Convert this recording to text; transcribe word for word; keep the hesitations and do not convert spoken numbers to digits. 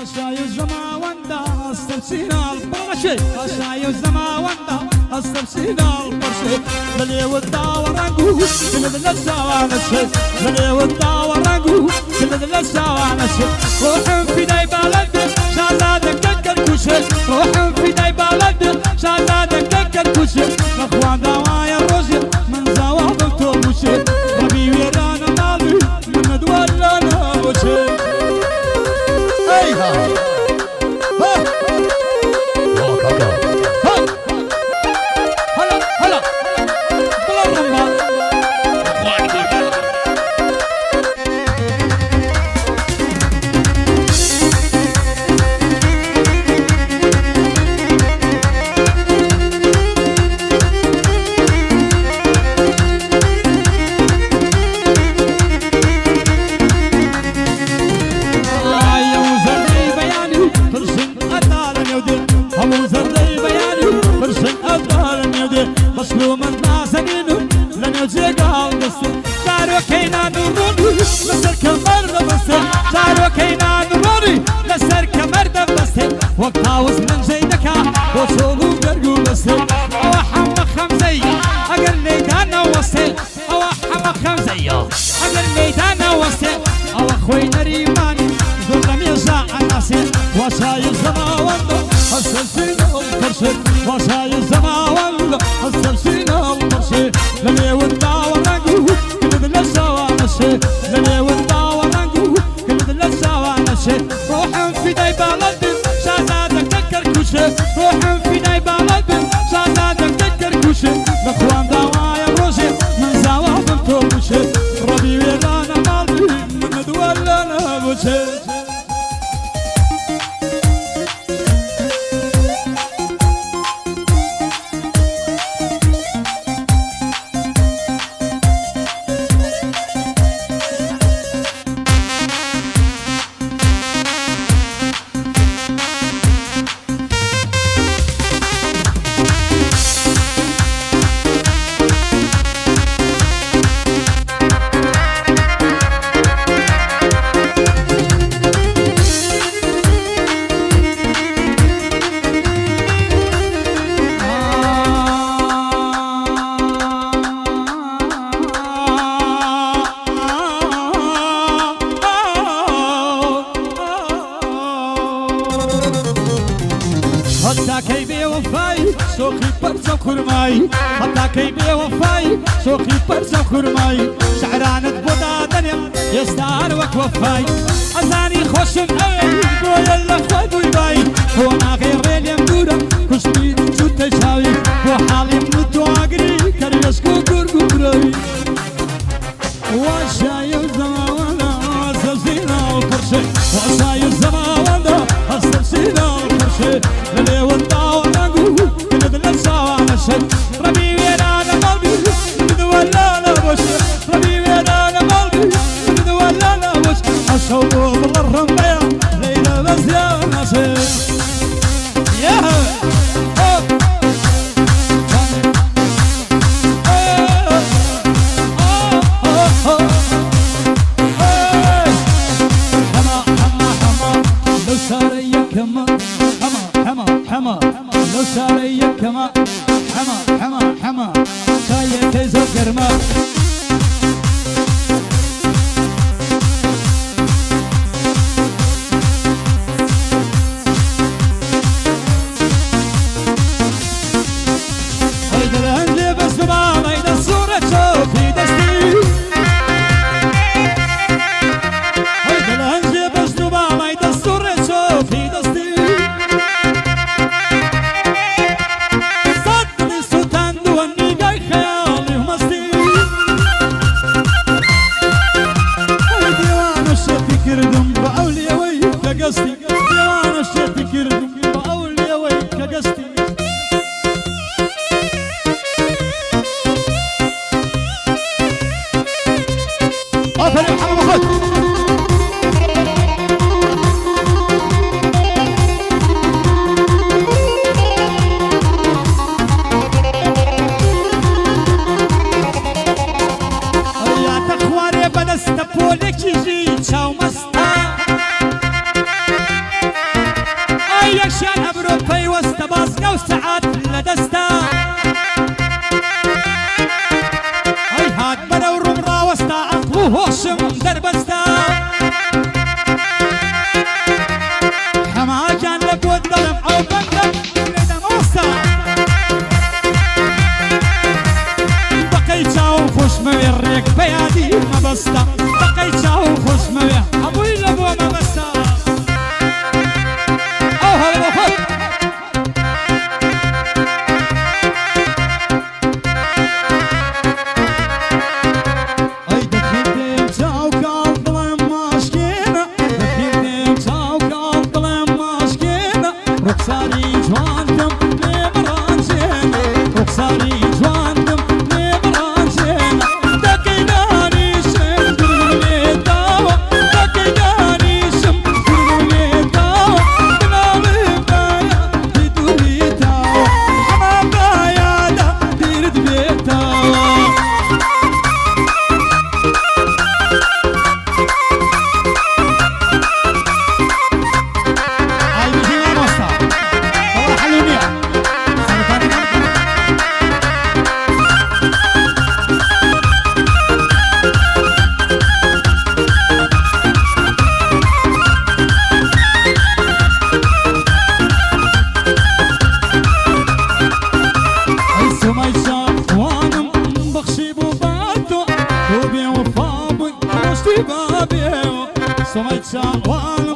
أشاي الزماوندا استرسينا البرشي أشاي الزماوندا استرسينا البرشي للي والداور رنقو كل ذل السوان الشي للي والداور رنقو كل ذل السوان الشي روح في داي بلد شازادك دكر كوشي روح في داي بلد شازادك دكر كوشي اخوان دوايا الرشي من زواب توبوشي ربي ويرانا مالي من دولانا بوشي هيها وقاوز من زيدك وصولو قرقو بسل او حمق خمزي اقل ميدانا وصل او حمق خمزي اقل ميدانا وصل او اخوي نريماني ظلم يزاع الناسي وشاي الزماوند السلسين القرشي وشاي الزماوند السلسين القرشي للي والداور رنقو كل ذل السوانشي للي والداور رنقو كل ذل السوانشي روح في داي بلد روح في ناي بلد شازادك تذكر كوشي الاخوان دوايا بروشي من زواب توبوشي ربي ويرانا مالبي من دولانا بوشي حتى كي بوفاي سوقي برزا خرماي شعرانة بودا دنيا يستار وكوفاي أزاني خوش الأوي قول الأخوة ويباي هو ما غير ريل يمدورة كشبي شو تشاوي وحالي منتو عقري كريسكو قرقو براي وشاي الزماوانا أسترسينا القرشي وشاي الزماوانا أسترسينا القرشي للي والداور نقو كل ذل السوان الشي ربي ويرانا قلبي من ولانا بوش ربي ويرانا قلبي من ولانا بوش الشوق بالرمية ليلة بس يا ناصر يا حما حما حما لو سارية كما حما حما حما لو سارية كما حما حما حما شاية كيزو كرما هيدا الهنجي بس بماما هيدا الصورة تشوف في دستي هيدا الهنجي بس بماما هيدا الصورة تشوف في دستي قصدي وانا شتي كردم باولي ويك قصدي افرح محمد يا تخواري بدست بولك يجي تشاو مستا دستا اي هات برو رمرا وستا عقل وهوشم دربستا حما كان لبود ظلم او بندم لدم وستا بقيت او خوش مبرك بيادي ما بستا بقيت او خوش مبرك ابوي لبو ما بستا او هلا خد رخصاني جواندم لمران زينة رخصاني جواندم لمران زينة دقيناني شم درولي داوة دقيناني شم درولي داوة بنالي بايا بدوري داوة حما بايا دا ديرد بيتاوة سمعت شعوان